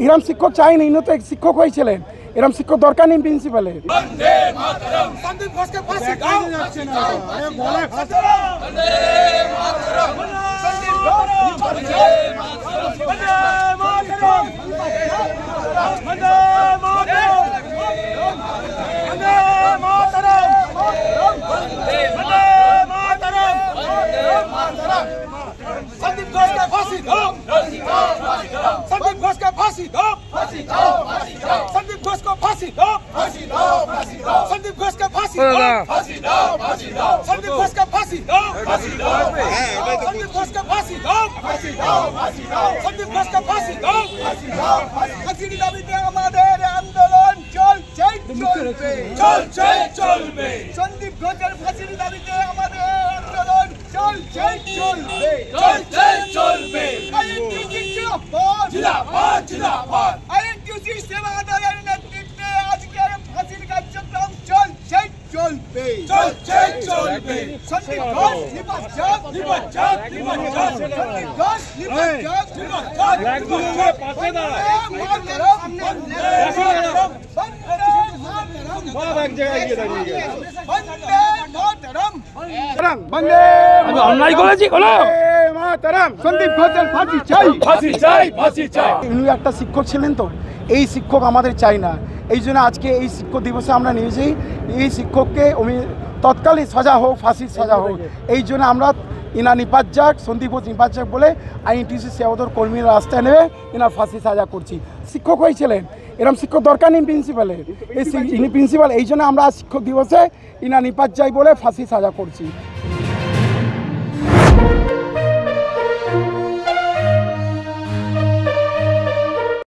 এরম শিক্ষক চাই না, ইনি তো শিক্ষক হয়েছিলেন, এরম শিক্ষক দরকার নেই প্রিন্সিপালের। সন্দীপ ঘোষকে ফাঁসি দাও। संदीप घोष का फांसी दो, संदीप घोष का फांसी दो, संदीप घोष को फांसी दो, संदीप घोष का फांसी दो, संदीप घोष का फांसी दो, संदीप घोष का फांसी दो, संदीप घोष का फांसी दो। फांसीর দাবিতে আমাদের আন্দোলন চলছে চলবে, চলছে চলবে। সন্দীপ ঘোষের ফাঁসির দাবিতে আমাদের আন্দোলন চলছে চলবে, চলছে চলবে। আইএনটিউসি জিন্দাবাদ, জিন্দাবাদ, জিন্দাবাদ। আইএনটিউসি সেবা দলের নেতৃত্বে আজকের ফাঁসির কার্যক্রম চলছে চলবে, চলছে চলবে। সন্দীপ ঘোষ নির্বাচক, নির্বাচক, নির্বাচক। সন্দীপ ঘোষ নির্বাচক, নির্বাচক। পাশে দাঁড়ায় অন্যায় করেছি কোনো সন্দীপ ঘোষের ফাঁসি চাই, ফাঁসি চাই, ফাঁসি চাই। ইনি একটা শিক্ষক ছিলেন, তো এই শিক্ষক আমাদের চাই না। এই জন্য আজকে এই শিক্ষক দিবসে আমরা নিয়েছি এই শিক্ষককে তৎকালীন সাজা হোক, ফাঁসির সাজা হোক। এই জন্য আমরা ইনা নিপাত যাক, সন্দীপ ঘোষ নিপাত যাক বলে আইএনটিউসি সেবাদর কর্মীরা রাস্তায় নেবে ইনার ফাঁসি সাজা করছি। শিক্ষক হয়েছিলেন, এরকম শিক্ষক দরকার নেই প্রিন্সিপালের। ইনি প্রিন্সিপাল, এই জন্য আমরা শিক্ষক দিবসে ইনা নিপাত যাই বলে ফাঁসি সাজা করছি।